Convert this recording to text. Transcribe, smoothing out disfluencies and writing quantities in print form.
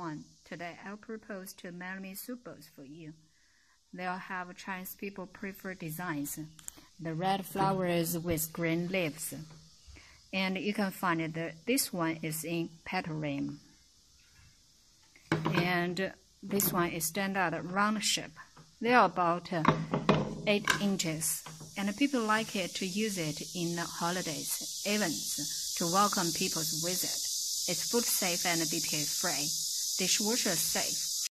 everyone. Today I'll propose two melamine soup bowls for you. They'll have Chinese people preferred designs. The red flowers with green leaves. And you can find this one is in catering. And this one is standard round shape. They are about 8 inches. And people like it to use it in holidays, events, to welcome people's visit. It's food safe and BPA free, dishwasher safe.